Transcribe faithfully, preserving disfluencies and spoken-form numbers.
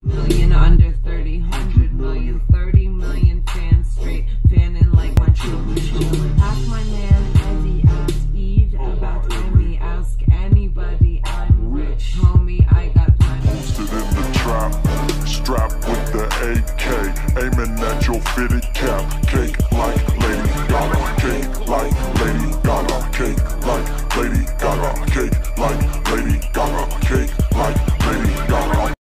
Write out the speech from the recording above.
Million under thirty, hundred million, thirty million fans straight, fanning like my children. Ask my man Eddie, ask Eve about Emmy, ask anybody, I'm rich, homie, I got plenty. Posted in the trap, strapped with the A K, aiming at your fitted cap. K